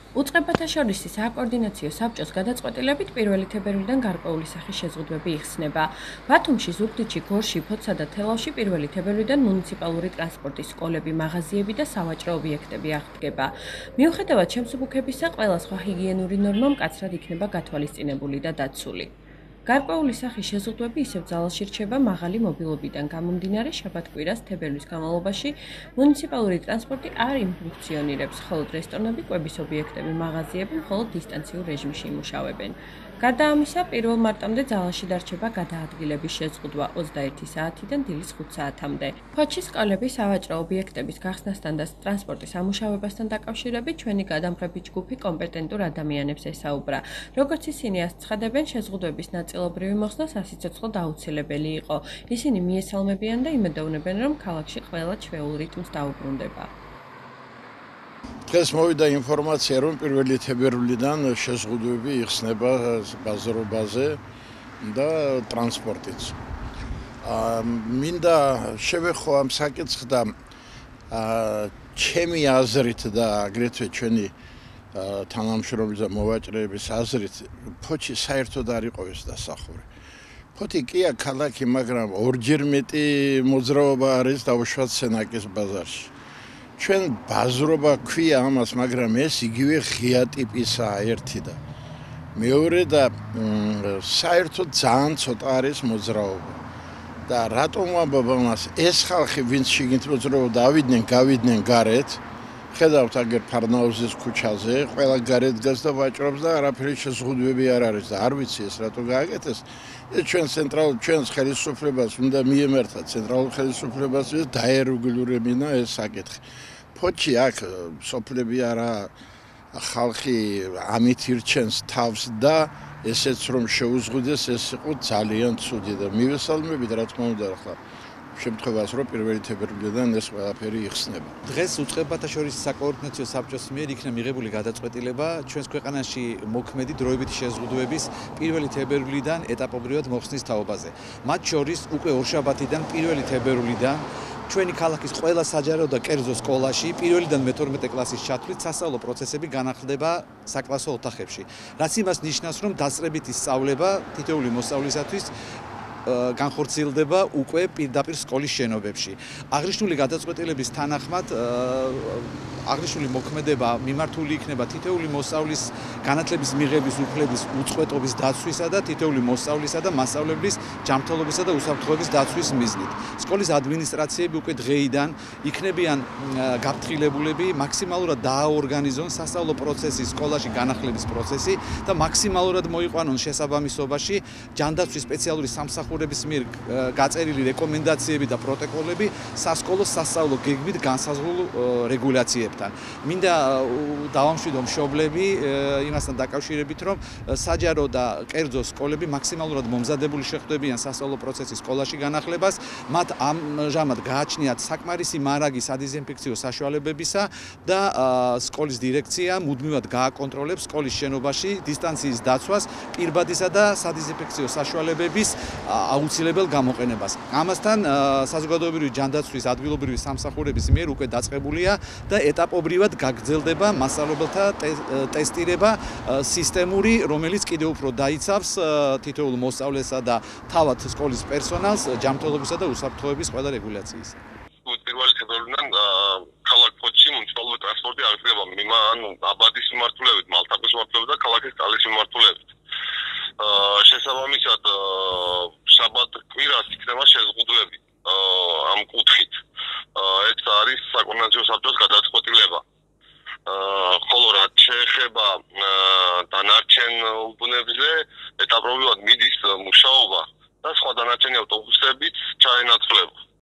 უწყებათა შორის საკოორდინაციო საბჭოს გადაწყვეტილებით 1 თებერვლიდან გარკვეული სახის შეზღუდვები იხსნება. ბათუმში, ზუგდიდში, გორში, ფოთსა და თელავში 1 თებერვლიდან მუნიციპალური ტრანსპორტის სკოლები, მაღაზიები და სავაჭრო ობიექტები აღდგება. მიუხედავად შემსუბუქებისა, ყველა სხვა ჰიგიენური ნორმა მკაცრად იქნება გათვალისწინებული და დაცული. გარკვეული სახის შეზღუდვები ისევ ძალაში რჩება მაღალი მობილობიდან გამომდინარე შაბათ-კვირას თებერვლის განმავლობაში მუნიციპალური ტრანსპორტი არ იმფუნქციონირებს, ხოლო რესტორნები, კვების ობიექტები, მაღაზიები მხოლოდ დისტანციურ რეჟიმში იმუშავებენ. გარდა ამისა, 1 მარტამდე ძალაში დარჩება გადაადგილების შეზღუდვა 21 საათიდან დილის 5 საათამდე. ფოთში სკოლები, სავაჭრო ობიექტების გახსნასთან და ტრანსპორტის ამუშავებასთან დაკავშირებით ჩვენი გადამღები ჯგუფი კომპეტენტურ ადამიანებს ესაუბრა. როგორც ისინი აცხადებენ, შეზღუდვების ნაწილობრივი მოხსნა სასიცოცხლოდ აუცილებელი იყო. ისინი მიესალმებიან და იმედოვნებენ, რომ ქალაქში ყველა ჩვეულ რიტმს დაუბრუნდება. დღეს მოვიდა ინფორმაცია, რომ 1 თებერვლიდან შეზღუდვები იხსნება ბაზრობაზე და ტრანსპორტიც. მინდა შევეხო ამ საკითხს და ჩემი აზრით და აგრეთვე ჩვენი თანამშრომლის და მოვაჭრეების აზრით, ფოთში საერთოდ არ იყოს დასახური. ფოთი კია ქალაქი, მაგრამ ორჯერ მეტი მოძრაობა არის დაუშვათ სენაკის ბაზარში. ჩვენ ბაზრობა ქვია ამას, მაგრამ ეს იგივე ღია ტიპისაა ერთი და მეორე და საერთოდ ძალიან ცოტა არის მოძრაობა. და რატომ ვამბობ ამას? ეს ხალხი, ვინც შიგნით მოძრაობა დავიდნენ, გავიდნენ გარეთ, ხედავთ აგერ ფარნაოზის ქუჩაზე, ყველა გარეთ დგას და ვაჭრობს და არაფერი შეზღუდვები არ არის და არ ვიცი ეს რატო გააკეთეს. ეს ჩვენს ხელისუფლებას უნდა მიემართა ცენტრალურ ხელისუფლებას და დაერეგულირებინა ეს საკითხი. ფოთში აქ სოფლები არა, ხალხი ამით ირჩენს თავს და ესეც რომ შეუზღუდეს, ეს იყო ძალიან ცუდი და მივესალმებით რა თქმა უნდა ახლა შემთხვევას, რომ 1 თებერვლიდან ეს ყველაფერი იხსნება. დღეს უწყებათა შორის საკოორდინაციო საბჭოს მიერ იქნა მიღებული გადაწყვეტილება ჩვენს ქვეყანაში მოქმედი დროებითი შეზღუდვების 1 თებერვლიდან ეტაპობრივად მოხსნის თაობაზე. მათ შორის უკვე ორშაბათიდან 1 თებერვლიდან ჩვენი ქალაქის ყველა საჯარო და კერძო სკოლაში 1-დან მე-12 კლასის ჩათვლით სასწავლო პროცესები განახლდება საკლასო ოთახებში. რაც იმას ნიშნავს, რომ დასწრებითი სწავლება თითოეული მოსწავლისათვის განხორციელდება უკვე პირდაპირ სკოლის შენობებში. აღნიშნული გადაწყვეტილების თანახმად აღნიშნული მოქმედება მიმართული იქნება თითოეული მოსწავლის განათლების მიღების უფლების უწყვეტობის დაცვისა და თითოეული მოსწავლისა და მასწავლებლის ჯანმრთელობისა და უსაფრთხოების დაცვის მიზნით. სკოლის ადმინისტრაციები უკვე დღეიდან იქნებიან გაფრთხილებულები მაქსიმალურად დააორგანიზონ სასწავლო პროცესი, სკოლაში განახლების პროცესი და მაქსიმალურად მოიყვანონ შესაბამისობაში ჯანდაცვის სპეციალური სამსახურების მიერ გაწერილი რეკომენდაციები და პროტოკოლები სასკოლო სასწავლო გეგმით განსაზღვრულ რეგულაციებთან. მინდა დავამშვიდო მშობლები იმასთან დაკავშირებით, რომ საჯარო და კერძო სკოლები მაქსიმალურად მომზადებული შეხვდებიან სასწავლო პროცესის სკოლაში განახლებას. მათ ამჟამად გააჩნიათ საკმარისი მარაგი სადიზინფექციო საშუალებებისა და სკოლის დირექცია მუდმივად გააკონტროლებს სკოლის შენობაში დისტანციის დაცვას, პირბადისა და სადიზინფექციო საშუალებების აუცილებელ გამოყენებას. ამასთან საზოგადოებრივი ჯანდაცვის ადგილობრივი სამსახურების მიერ უკვე დაწყებულია და ეტაპობრივად გაგრძელდება მასწავლებელთა ტესტირება სისტემური, რომელიც კიდევ უფრო დაიცავს თითოეულ მოსწავლესა და თავად სკოლის პერსონალს ჯანმრთელობისა და უსაფრთხოების ყველა რეგულაციის. 1 თებერვლიდან ქალაქ ფოთში მუნიციპალური ტრანსპორტი აღდგება აბადის მიმართულებით, მალთაკის მიმართულებით და ქალაქის ტალის მიმართულებით. შესაბამისად შაბათ-კვირას იქნება შეზღუდვები ამ კუთხით. ეს არის საკოორდინაციო საბჭოს გადაწყვეტილება. ხოლო რაც შეეხება დანარჩენ უბნებზე, ეტაპობრივად მიდის მუშაობა და სხვა დანარჩენი ავტობუსებიც ჩაენაცვლება.